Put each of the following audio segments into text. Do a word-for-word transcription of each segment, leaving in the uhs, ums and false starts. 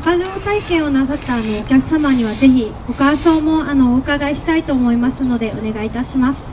鷹匠体験をなさったあのお客様にはぜひご感想もあのお伺いしたいと思いますのでお願いいたします。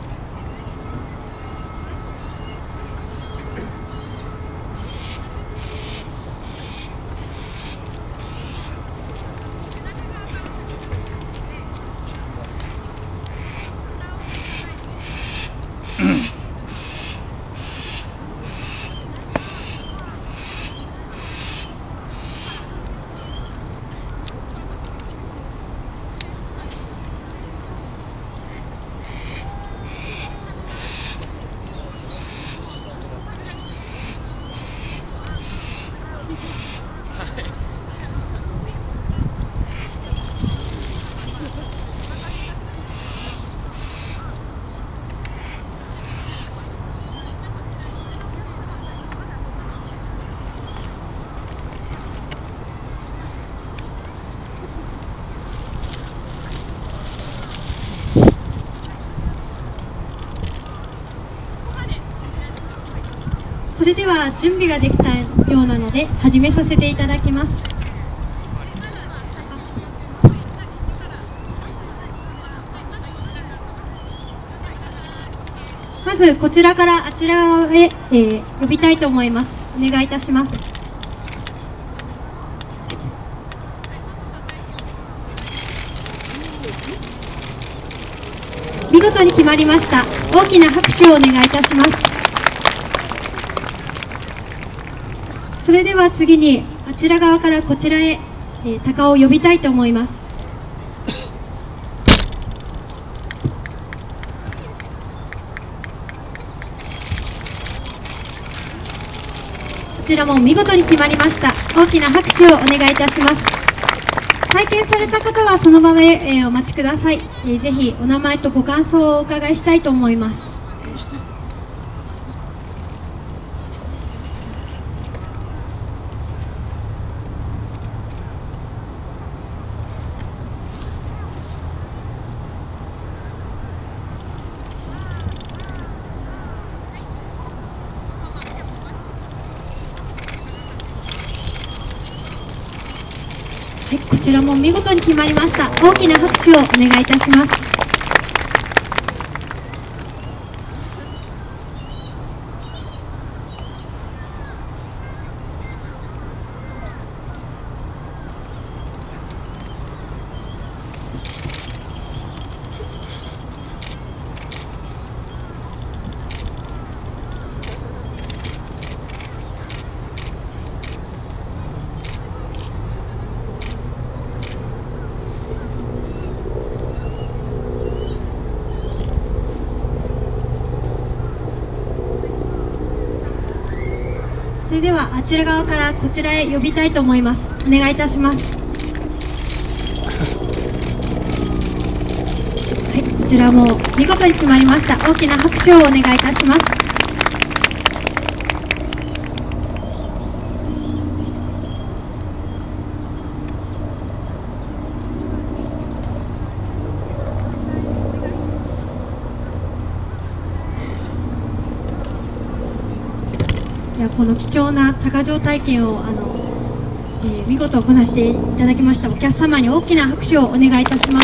それでは準備ができたようなので始めさせていただきます。まずこちらからあちらへ、えー、呼びたいと思います。お願いいたします。見事に決まりました。大きな拍手をお願いいたします。それでは次にあちら側からこちらへ、えー、鷹を呼びたいと思います。こちらも見事に決まりました。大きな拍手をお願いいたします。体験された方はその場で、えー、お待ちください。えー、ぜひお名前とご感想をお伺いしたいと思います。はい、こちらも見事に決まりました。大きな拍手をお願いいたします。それではあちら側からこちらへ呼びたいと思います。お願いいたします。はい、こちらも見事に決まりました。大きな拍手をお願いいたします。いやこの貴重な鷹匠体験をあの、えー、見事こなしていただきましたお客様に大きな拍手をお願いいたします。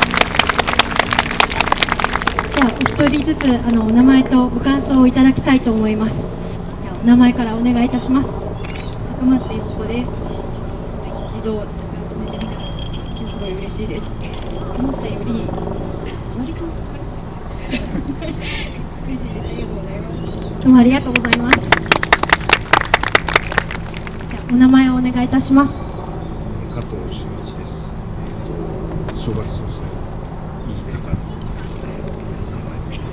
ではお一人ずつあのお名前とご感想をいただきたいと思います。じゃあお名前からお願いいたします。 高松陽子です。一度鷹止めてみたら今日すごい嬉しいです。思ったより割と軽く嬉しいです。ありがとうございます。 どうもありがとうございます。お名前をお願いいたします。 加藤修一です。えー、と正月早々いい鷹に捕まえて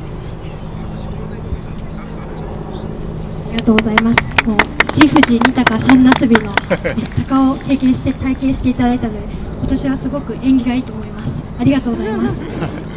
ありがとうございます。もう一富士二鷹三なすびの鷹を経験して体験していただいたので今年はすごく縁起がいいと思います。ありがとうございます。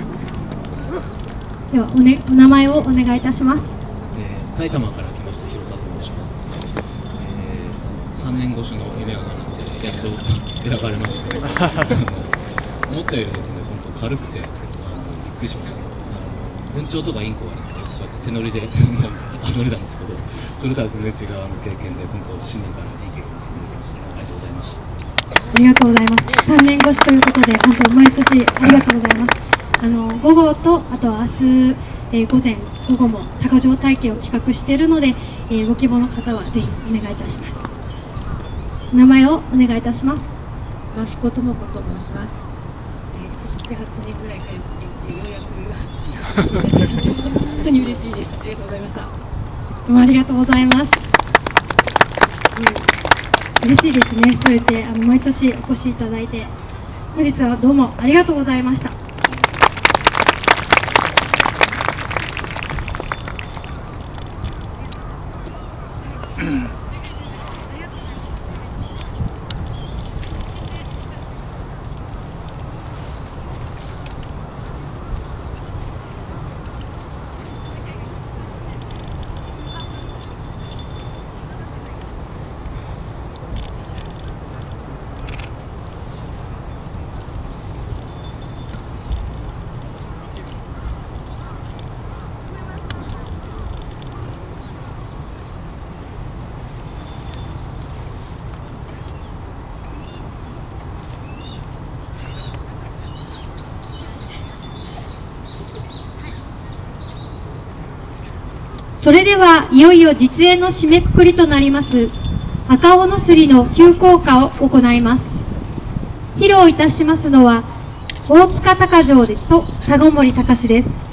ではお、ね、お名前をお願いいたします。 えー、埼玉から来ました広田と申します。さんねんごしの夢が叶ってやっと選ばれまして思ったよりですね本当軽くてあのびっくりしました。文鳥とかインコはですねこうやって手乗りで遊んでたんですけどそれとは全然違う経験で本当新年からいい経験をしていただきましてありがとうございました。 ありがとうございます。さんねん越しということで、本当毎年ありがとうございます。あの午後と、あと明日、えー、午前、午後も鷹匠体験を企画しているので、えー、ご希望の方はぜひお願いいたします。お名前をお願いいたします。 益子智子と申します。えー、なな、はちねんぐらい通っていて、ようやく本当に嬉しいです。ありがとうございました。 どうもありがとうございます。うん、嬉しいですね。そうやってあの毎年お越しいただいて、本日はどうもありがとうございました。それではいよいよ実演の締めくくりとなります赤尾のすりの急降下を行います。披露いたしますのは大塚鷹匠と田子森隆です。